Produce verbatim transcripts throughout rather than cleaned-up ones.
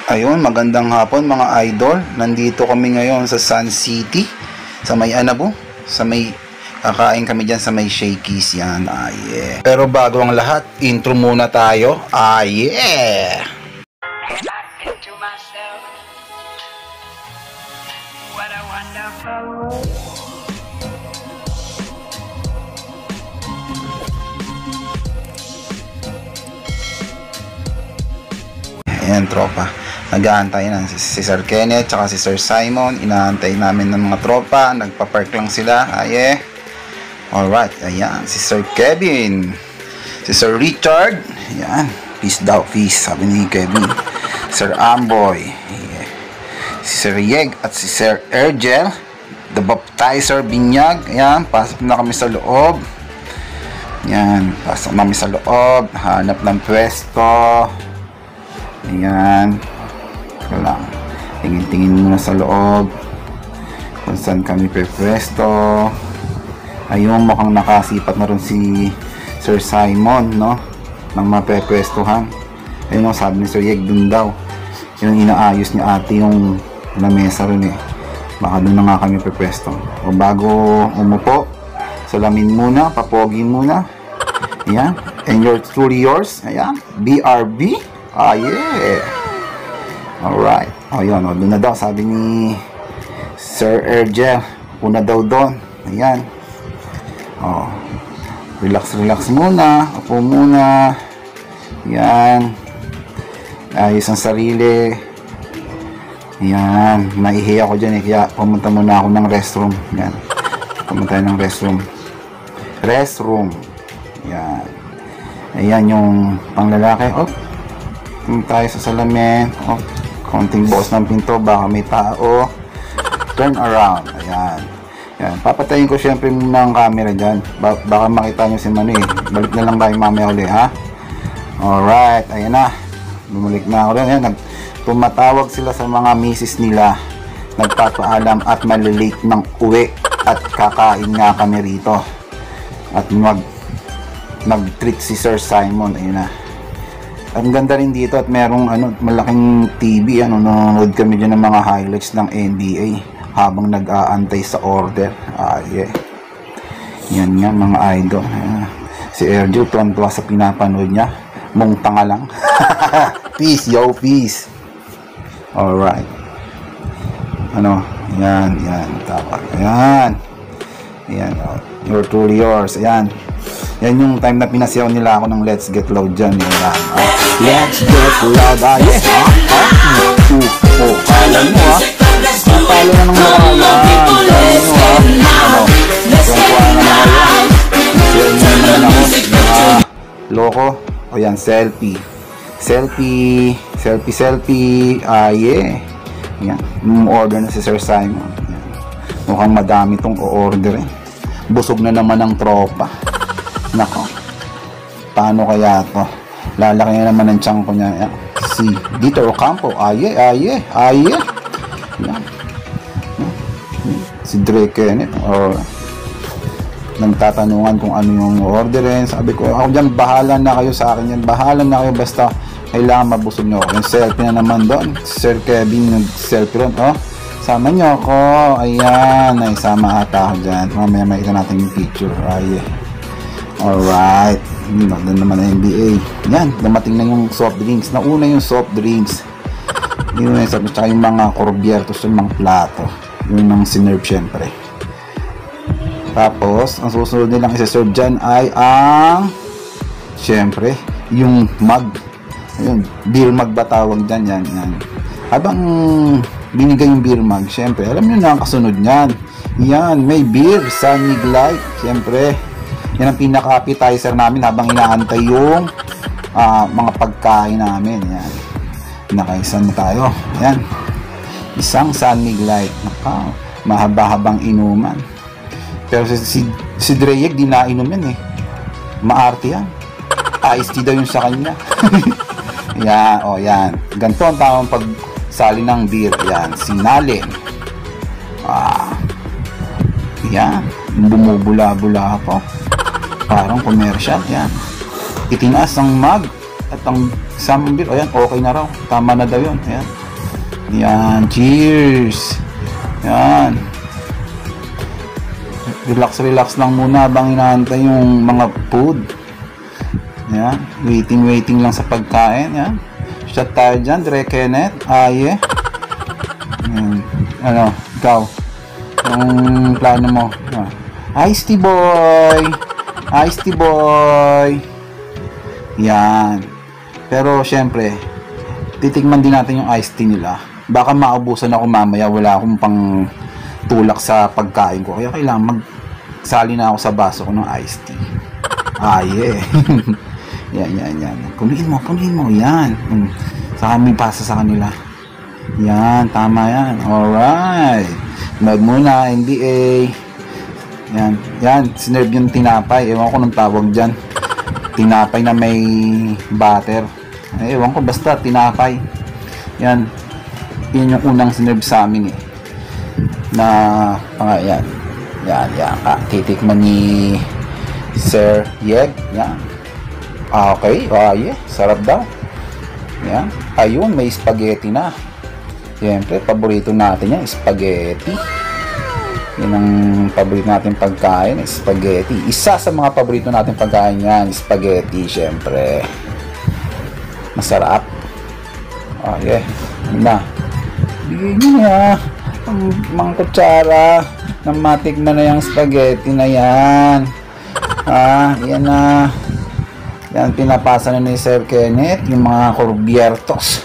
Ayun, magandang hapon mga idol. Nandito kami ngayon sa Sun City, sa may Anabo, sa may kakain kami dyan sa may Shakey's yan. Ah, yeah. Pero bago ang lahat, intro muna tayo. Ah, yeah! What a wonderful world. Ayan, tropa. Nag-aantay na si, si Sir Kenneth tsaka si Sir Simon. Inaantay namin ng mga tropa. Nagpa-park lang sila. Aye. Alright. Ayan. Si Sir Kevin. Si Sir Richard. Ayan. Peace daw. Peace. Sabi ni Kevin. Sir Amboy. Ayan. Si Sir Yeg at si Sir Ergel. The Baptizer Binyag. Ayan. Pasok na kami sa loob. Ayan. Pasok na kami sa loob. Hanap ng pwesto. Ayan. Lang. Tingin-tingin muna sa loob kung saan kami pe-presto. Ayun, mukhang nakasipat na rin si Sir Simon, no? Nang mape-prestuhan. Ayun, no, sabi ni Sir Yeg dun daw. Yung inaayos ni ate yung lamesa rin eh. Baka dun na nga kami pe-presto. O bago umupo, salamin muna, papogin muna. Ayan. And you're truly yours. Ayan. B R B. Ah, yeah. Alright. O, yun. O, doon na daw. Sabi ni Sir Ergel. Una daw doon. Ayan. O. Relax, relax muna. Upo muna. Ayan. Ayos ang sarili. Ayan. Naihiya ako dyan eh. Kaya pumunta muna ako ng restroom. Ayan. Pumunta tayo ng restroom. Restroom. Ayan. Ayan yung panglalaki. Oh. Pumunta tayo sa salamin. Oh. Konting bukas ng pinto, baka may tao. Turn around. Ayan. Ayan. Papatayin ko syempre muna ang camera dyan. Ba baka makita nyo si Manu eh. Balik na lang tayo mamaya uli, ha? Alright. Ayan na. Bumalik na ako rin. Ayan. Tumatawag sila sa mga misis nila. Nagpapaalam at malilate ng uwi. At kakain nga kami rito. At mag mag-treat si Sir Simon. Ayan na. Ang ganda rin dito at merong ano, malaking T V, ano, nanonood kami dyan ng mga highlights ng N B A habang nag-aantay sa order. Ah, yeah. Yan nga mga idol. Ayan. Si Erjo tuwan-tuwa sa pinapanood niya. Mong tanga lang. Peace, yo, peace. Alright. Ano, yan, yan. Tapak. Ayan. Ayan. You're truly yours. Ayan. Yan yung time na pinasiyaw nila ako ng Let's Get Loud dyan. Yan. Oh, let's get loud. Ah, yes. Ha? Ha? Uh, oh, kala mo ha. Napalo na ng mga yan. Kala mo ha. Ano? Tuwang-tuwa na mga yan. Share mo naman ako. Ah, loko. O yan, selfie. Selfie. Selfie, selfie. Ah, yeah. Yan. Order na si Sir Simon. Yan. Mukhang madami tong o-order eh. Busog na naman ng tropa. Nako, paano kaya to? Lalaki na naman ang tiyan ko niya. Si Dito Ocampo. Aye, aye, aye. Yan. Si Dre Kenneth. Or nagtatanungan kung ano yung orderin. Sabi ko, ako dyan, bahala na kayo sa akin yan. Bahala na kayo, basta kailangan mabusog nyo. Yung selfie na naman doon. Sir Kevin nag-selfie ron. Oh, sama nyo ako. Ayan, ay sama ata ako dyan. Mamaya makita natin yung picture. Aye. Alright, doon naman ang N B A. Yan, dumating na yung soft drinks. Nauna yung soft drinks. Yun yung sabi, tsaka yung mga corbiertos, yung mga plato. Yun ang sinerve syempre. Tapos, ang susunod nilang isa-serve dyan ay ang syempre, yung mug. Ayun, beer mug ba tawag dyan? Yan, yan. Habang binigay yung beer mug, syempre, alam nyo na ang kasunod nyan. Yan, may beer, Sunny Light, syempre. Yan ang pinaka-appetizer namin habang inaantay yung uh, mga pagkain namin. Yan. Nakaisa na tayo. Yan. Isang Sunny Light. Naka, mahaba-habang inuman. Pero si, si, si Dreyek, di nainom yan eh. Maarte yan. Iced tea daw yung sa kanya. Yan. O, yan. Ganito ang tamang pagsali ng beer. Yan. Sinalin. Ah. Yan. Bumubula-bula po. Parang commercial. Yan. Itinaas ang mug at ang Isang beer. Ayan, okay na raw. Tama na daw yun. Ayan. Yan. Cheers. Yan. Relax, relax lang muna habang inaantay yung mga food. Yan. Waiting, waiting lang sa pagkain. Yan. Shot tayo dyan. Dre Kenneth. Aye. Yan. Ano? Ikaw. Yung plano mo. Yan. Ice tea boy. Ice tea boy. Yan. Pero syempre, titikman din natin yung iced tea nila. Baka maubusan ako mamaya, wala akong pang tulak sa pagkain ko. Kaya kailangan magsali na ako sa baso ko ng iced tea. Ah, yeah. Yan, yan, yan. Punuin mo, punuin mo. Yan. Saka may pasa sa kanila. Yan, tama yan. Alright. Nood muna, N B A. Yan, yan. Sinerve yung tinapay. Ewan ko nung tawag dyan. Tinapay na may butter. Eh, ewan ko, basta tinapay. Yan. Yan yung unang sinerve sa amin eh. Na, mga yan. Yan, yan. Ah, titikman ni Sir Yeg. Yan. Ah, okay. Ah, yeah. Sarap daw. Yan. Ayun, may spaghetti na. Siyempre, paborito natin yan, spaghetti. Yan ang paborito natin pagkain, spaghetti. Isa sa mga paborito natin pagkain yan, spaghetti, siyempre. Masarap. Oh, yeah. Yun na. Bigyan nyo na ang mga kutsara na matikman na yung spaghetti na yan. Ah, yan na. Yan, pinapasa na ni Sir Kenneth, yung mga kurbiertos.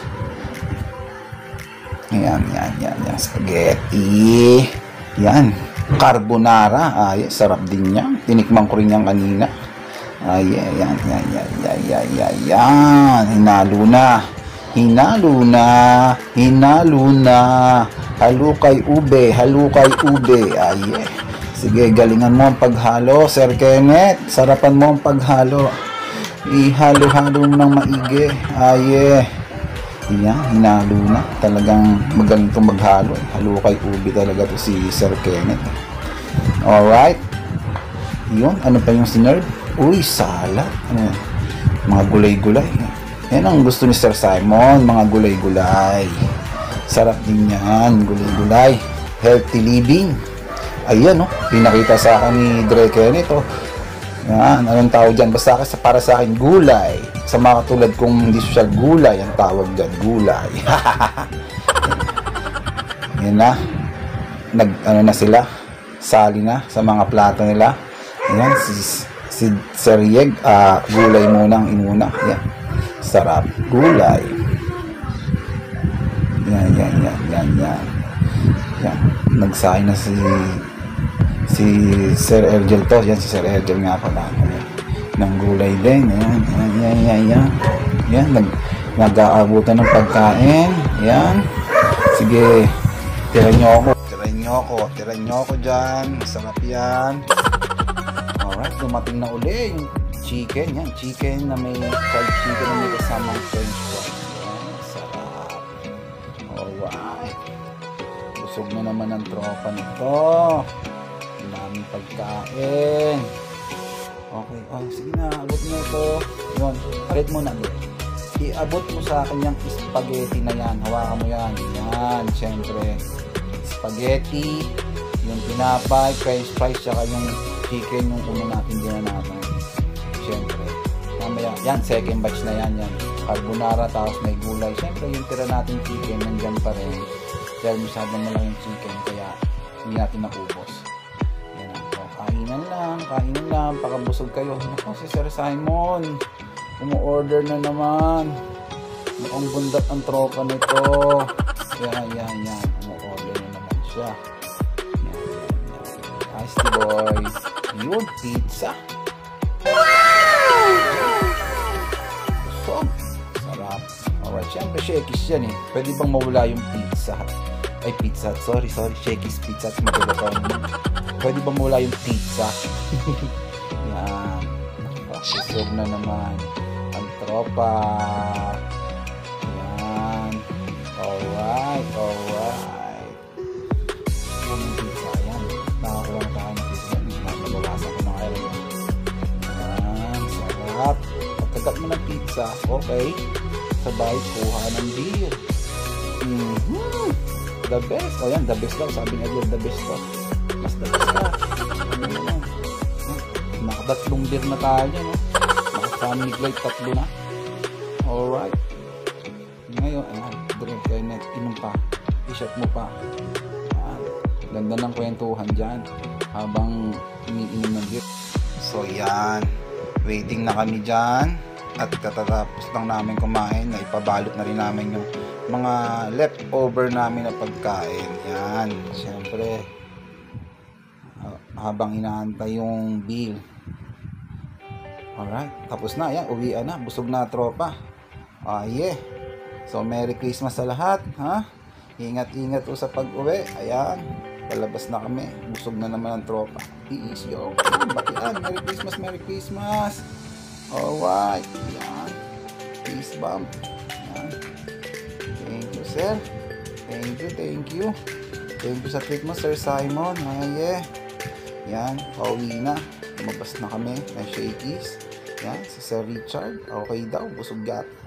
Yan, yan, yan, yan. Spaghetti. Yan. Carbonara. Ay, sarap din yan. Tinikman ko rin yan kanina. Ay, yan, yan, yan, yan, yan, yan, yan, yan. Hinalo na. Hinalo na. Hinalo na. Halukay ube. Halukay ube. Ay, eh. Sige, galingan mo ang paghalo, Sir Kenneth. Sarapan mo ang paghalo. Ihalo-halo mo ng maigi. Ay, eh. Yan, hinalo na. Talagang magaling itong maghalo. Halukay ube talaga to si Sir Kenneth. Alright. Yun, ano pa yung sinerve? Uy, salad. Ano, mga gulay-gulay. Yan ang gusto ni Sir Simon, mga gulay-gulay. Sarap din yan, gulay-gulay. Healthy living. Ayan, no? Pinakita sa akin ni Dre Kenneth, oh. Yan, anong tawag dyan? Basta para sa akin, gulay. Sa mga katulad kong hindi social, gulay ang tawag dyan, gulay. Yan na. Nag, ano na sila, sali na sa mga plato nila. Yan, si, si Sir Yeg, uh, gulay munang inuna. Yan, sarap, gulay. Yan, yan, yan, yan, yan. Yan, nagsahin na si si Sir Ergel to. Yan, si Sir Ergel nga pala. Yan, ng gulay din. Yan, yan, yan, yan, yan. Yan, nag, nag-aabutan ng pagkain. Yan. Sige, tira nyo ako. Tira nyo ako. Tira nyo ako dyan. Sarap yan. Alright, dumating na uli yung chicken. Yan, chicken na may fried chicken na may kasamang french fries. Yan, sarap. Alright. Busog na naman ang tropa nito. Daming pagkain. Okay, oh, sige na, abot mo ito. Yun, palit mo na doon. Iabot mo sa akin yung spaghetti na yan. Hawakan mo yan. Yan, syempre. Spaghetti, yung tinapay, french fries, saka yung chicken, yung una natin din natin. Syempre. Mamaya, yan, second batch na yan. Yan. Carbonara, tapos may gulay. Syempre, yung tira natin chicken, nandyan pa rin. Dahil masyadong malaki yung chicken, kaya hindi natin naubos. Kainan lang, kainan lang, pakabusog kayo. Naku, si Sir Simon, umu-order na naman. Mukhang bundat ang tropa nito. Yan, yan, yan. Umu-order na naman siya. Yan, yan, yan. Ice tea boy. Yun, pizza. Busog. Sarap. Alright, syempre Shakey's yan eh. Pwede bang mawala yung pizza? Ay, pizza. Sorry, sorry. Shakey's pizza. Matulog ko. Pwede ba mula yung pizza? Yan. Busog na naman ang tropa. Yan. Alright, alright. Busog ng pizza. Yan. Nakakuha na tayo ng pizza. Nabawasan ko ng iron. Yan. Sarap. Pagkagat mo ng pizza, okay. sabay kuha ng beer. Mm-hmm. The best. O yan, the best daw. Sabi nga the best to. Mas the best ka. Ano yun? Nakadatlong beer na tayo, no? Naka-family light, tatlo na. Alright. Ngayon, ayan, drink kayo net, inom pa. I-shot mo pa. Ayan. Ganda ng kwentuhan dyan habang iniinom ng beer. So yan, waiting na kami dyan at katatapos lang namin kumain na ipabalot na rin namin yung mga leftover namin na pagkain. Yan, syempre habang inaantay yung bill. Alright, tapos na. Yan, uwian na, busog na tropa. Ah yeah. So Merry Christmas sa lahat, ha? Ingat-ingat po sa pag-uwi. Ayan, palabas na kami. Busog na naman ang tropa. Peace, yo. Batian, Merry Christmas, Merry Christmas. Alright, ayan. Peace bomb. Ayan. Thank you, sir. Thank you, thank you. Thank you sa treat mo, Sir Simon. Ah, yeah. Yan, pauwi na. Lumabas na kami ng Shakey's. Yan, si Sir Richard. Okay daw, busog yata.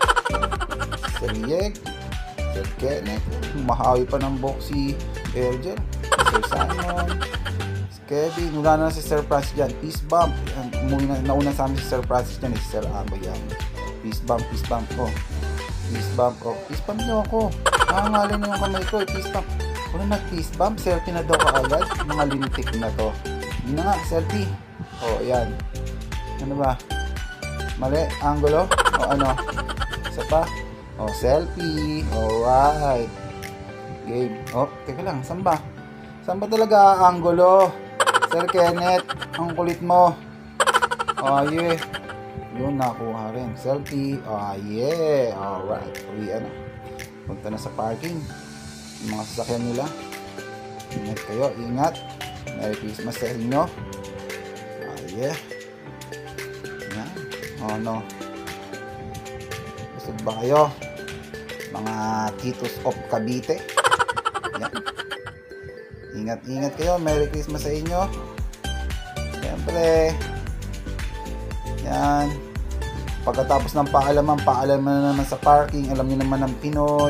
Sir Yeg, Sir Kenneth. Mahawi pa ng box si Elgel. Sir Simon, si Kevin. Wala na si Sir Francis dyan. Peace bump. Yan, umuwi na, nauna sa amin si Sir Francis dyan. Si Sir Amo yan. Peace bump, peace bump ko. Oh. Peace bump ko. Oh. Peace bump nyo ako. Nakangalin na yung kamay ko. Eh. Peace bump. Wala na peace bump. Selfie na daw kaagad. Mga lintik na to. Hindi na nga, selfie. O, oh, yan. Ano ba? Mali, angulo. O ano? Isa pa. O, selfie. Alright. Game. O, teka lang. Saan ba? Saan ba talaga angulo? Sir Kenneth, ang kulit mo. O, yeah. Yun, nakuha rin. Selfie. O, yeah. Alright. Uwian na. Punta na sa parking. Yung mga sasakyan nila. Ingat kayo. Ingat. Merry Christmas sa inyo. Ah, yeah. Yan. Oh, no. Busog ba kayo? Mga titos of Cavite. Yan. Ingat-ingat kayo. Merry Christmas sa inyo. Siyempre. Yan. Pagkatapos ng paalaman, paalaman na naman sa parking. Alam niyo naman ng Pinoy.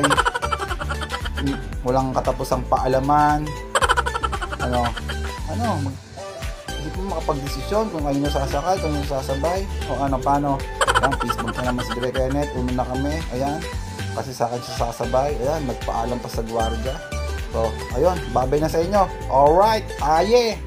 Walang katapusang paalaman. Ano? Ano? Hindi po makapag-desisyon kung ayun na sasakay, kung ayun sasabay. O ano, paano? Ayan, Facebook na naman si Direk Kenneth. Uno na kami. Ayan. Kasi sa akin siya sasabay. Ayan, nagpaalam pa sa gwardiya. So, ayun. Babay na sa inyo. Alright. Ah, yeah.